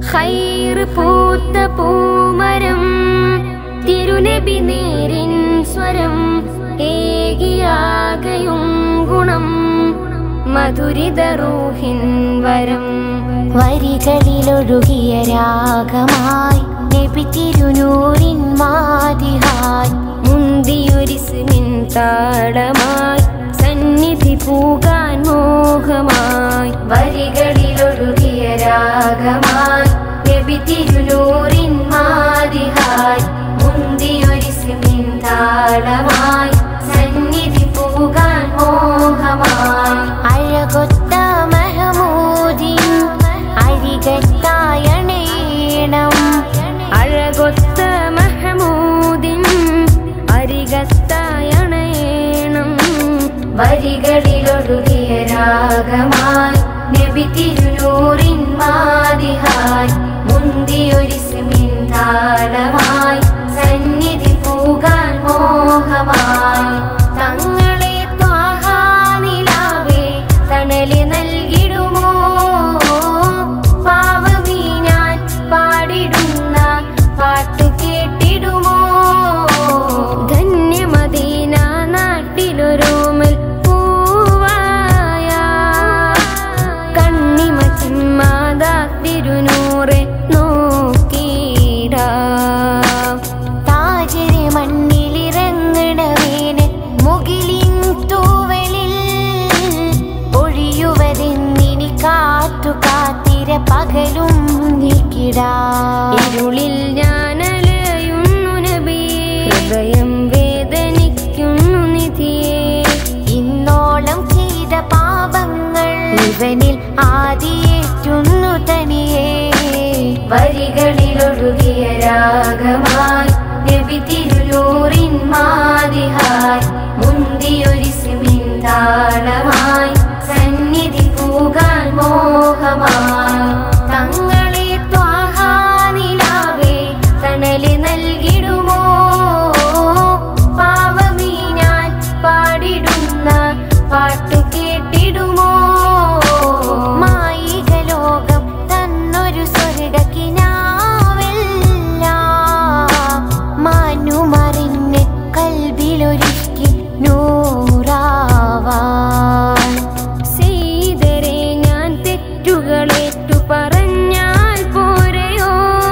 ഖൈർ പൂത്ത പൂമരം തിരുനബി നേരിൻ സ്വരം ഏകിയാകയും ഗുണം മധുരിത റൂഹിൻ വരം വരികളിലൊഴുകിയ രാഗമായി നബി തിരുനൂറിൻ മാതിഹായി മുന്തിയൊരിസ്മിൻ താളമായി സന്നിധി പൂകാൻ മോഹമായി വരികളിലൊഴുകിയ രാഗമായി നബി തിരുനൂറിൻ മാതിഹായി മുന്തിയൊരിസ്മിൻ താളമായി സന്നിധി പൂകാൻ മോഹമായി അഴകൊത്ത മഹമൂദിൻ അരികത്തായണേണം അഴകൊത്ത മഹമൂദിൻ അരികത്തായണേണം വരികളിലൊഴുകിയ രാഗമായി നബി തിരുനൂറിൻ മാതിഹായി മുന്തിയൊരിസ്മിൻ താളമായി സന്നിധി പൂകാൻ മോഹമായി തങ്ങളെ ത്വാഹ നിലാവേ തണല് നൽകിടുമോ പാവമീ ഞാൻ പാടിടുന്ന പാട്ടു കേട്ടിടുമോ ധന്യമദീന നാട്ടിലൊരോമൽ പൂവായ കണ്ണിമ ചിമ്മാതാ തിരുനൂറെ നോക്കിടാം താജരെ മണ്ണിലിറങ്ങണവേന് മുകിലിൻ തൂവലിൽ ഒഴിയുവതെന്നിനി കാത്തു കാത്തിര പകലും നീക്കിടാം ഇരുളിൽ ഞാനലയുന്നു നബി ഹൃദയം വേദനിക്കുന്നു നിധിയേ ഇന്നോളം ചെയ്ത പാപങ്ങൾ ഇവനിൽ ആദിയേറ്റുന്നു തനിയേ വരികളിലൊഴുകിയ രാഗമായി നബി തിരുനൂറിൻ മാതിഹായി മുന്തിയൊരിസ്മിൻ താളമായി സന്നിധി പൂകാൻ മോഹമായി തങ്ങളെ ത്വാഹ നിലാവേ തണല് നൽകിടുമോ പാവമീ ഞാൻ പാടിടുന്ന പാട്ടു കേട്ടിടുമോ മായിക ലോകം തന്നൊരു സ്വർഗക്കിനാവെല്ല മാനുമറിഞ്ഞ് കൽബിലൊരുക്കി നൂറാവാൻ ചെയ്തരെ ഞാൻ തെറ്റുകളേറ്റു പറഞ്ഞാൽ പോരെയോ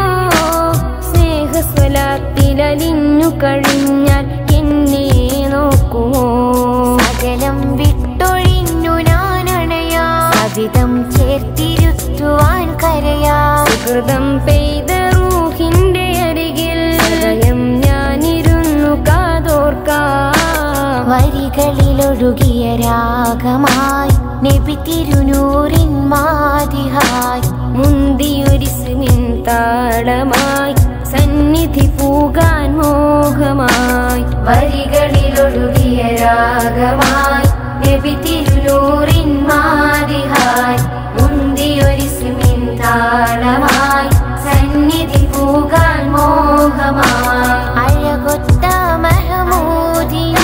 സ്നേഹസ്വലാത്തിലലിഞ്ഞു കഴിഞ്ഞാൽ എന്നെ നോക്കുമോ സകലം വിട്ടൊഴിഞ്ഞു ഞാനണയാ സവിധം ചേർത്തിരുത്തുവാൻ കരയാ സുഹൃതം പെയ്ത റൂഹിന്റെ അരികിൽ ഹൃദയം ഞാനിരുന്നു കാതോർക്കാം വരികളിലൊഴുകിയ രാഗമായി നബി തിരുനൂറിൻ മാതിഹായി മുന്തിയൊരിസ്മിൻ താളമായി സന്നിധി പൂകാൻ മോഹമായി വരികളിലൊഴുകിയ രാഗമായി നബി തിരുനൂറിൻ മാതിഹായി മുന്തിയൊരിസ്മിൻ താളമായി സന്നിധി പൂകാൻ മോഹമായി അഴകൊത്ത മഹമൂദിൻ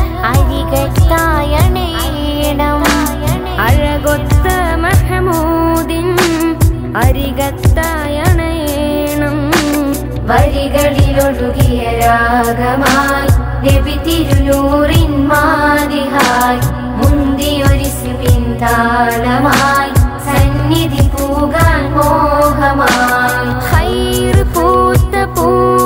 അരികത്തായണേണം അഴകൊത്ത മഹമൂദിൻ അരികത്തായണേണം വരികളിലൊഴുകിയ രാഗമായി നബി തിരുനൂറിൻ മാതിഹായി മുന്തിയൊരിസ്മിൻ താളമായി സന്നിധി പൂകാൻ മോഹമായി ഖൈർ പൂത്ത പൂ